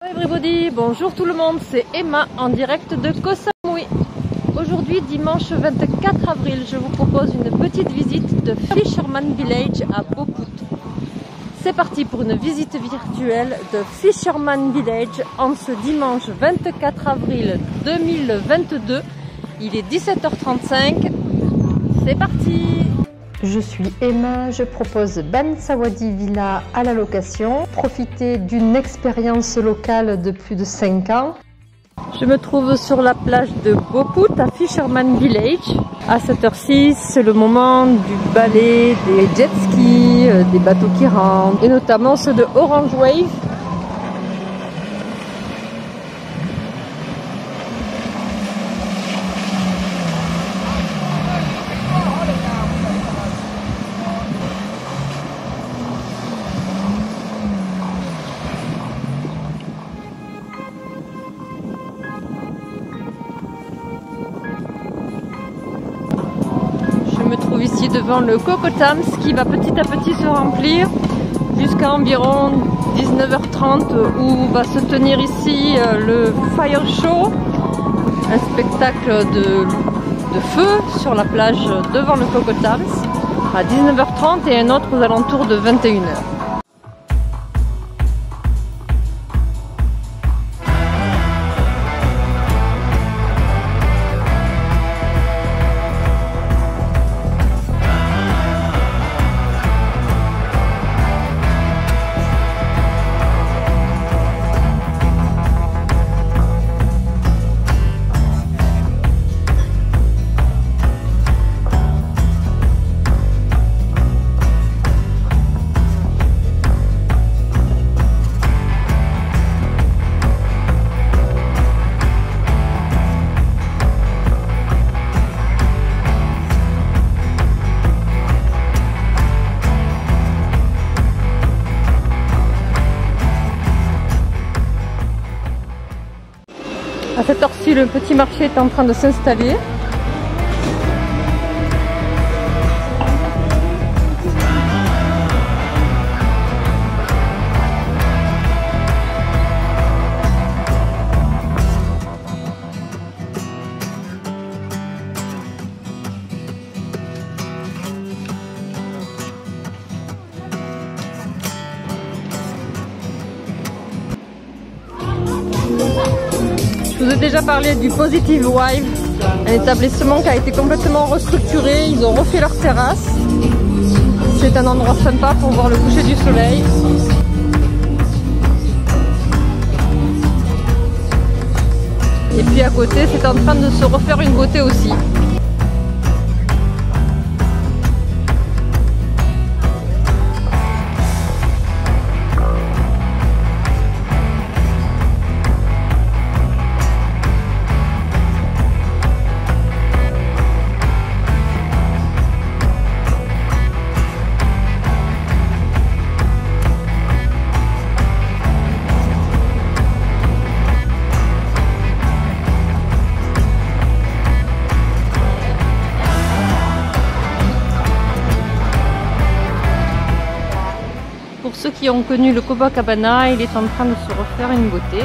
Hello everybody, bonjour tout le monde, c'est Emma en direct de Koh Samui. Aujourd'hui, dimanche 24 avril, je vous propose une petite visite de Fisherman Village à Boput. C'est parti pour une visite virtuelle de Fisherman Village en ce dimanche 24 avril 2022. Il est 17h35, c'est parti! Je suis Emma, je propose Bansawadi Villa à la location. Profitez d'une expérience locale de plus de 5 ans. Je me trouve sur la plage de Boput à Fisherman Village. À cette heure-ci, c'est le moment du balai des jet skis, des bateaux qui rentrent, et notamment ceux de Orange Wave. Je me trouve ici devant le Kokotams qui va petit à petit se remplir jusqu'à environ 19h30 où va se tenir ici le Fire Show, un spectacle de feu sur la plage devant le Kokotams à 19h30 et un autre aux alentours de 21h. À cette heure-ci, le petit marché est en train de s'installer. Je vous ai déjà parlé du Positive Wave, un établissement qui a été complètement restructuré. Ils ont refait leur terrasse. C'est un endroit sympa pour voir le coucher du soleil. Et puis à côté, c'est en train de se refaire une beauté aussi. Pour ceux qui ont connu le Copacabana, il est en train de se refaire une beauté.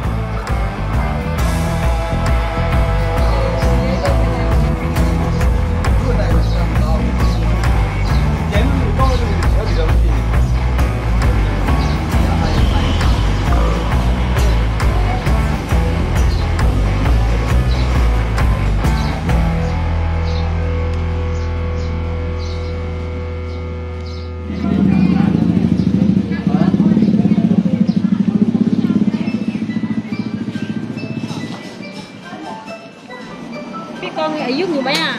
Con ở dưới người bé à.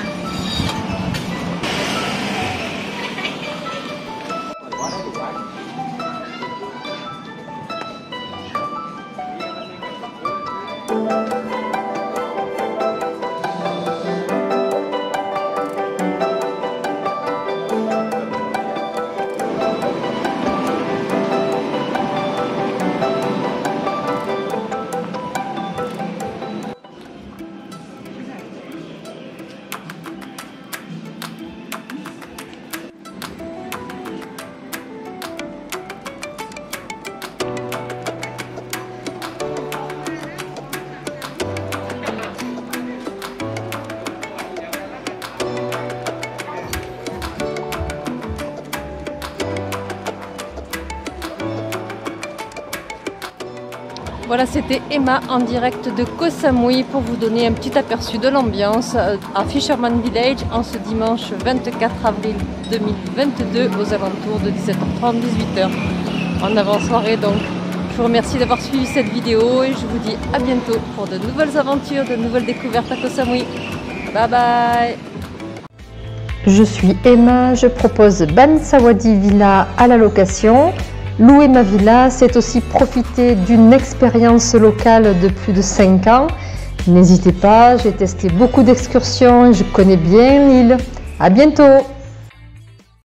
Voilà, c'était Emma en direct de Koh Samui pour vous donner un petit aperçu de l'ambiance à Fisherman Village en ce dimanche 24 avril 2022 aux alentours de 17h30, 18h en avant-soirée. Donc, je vous remercie d'avoir suivi cette vidéo et je vous dis à bientôt pour de nouvelles aventures, de nouvelles découvertes à Koh Samui. Bye bye. Je suis Emma, je propose Bansawadi Villa à la location. Louer ma villa, c'est aussi profiter d'une expérience locale de plus de 5 ans. N'hésitez pas, j'ai testé beaucoup d'excursions et je connais bien l'île. À bientôt!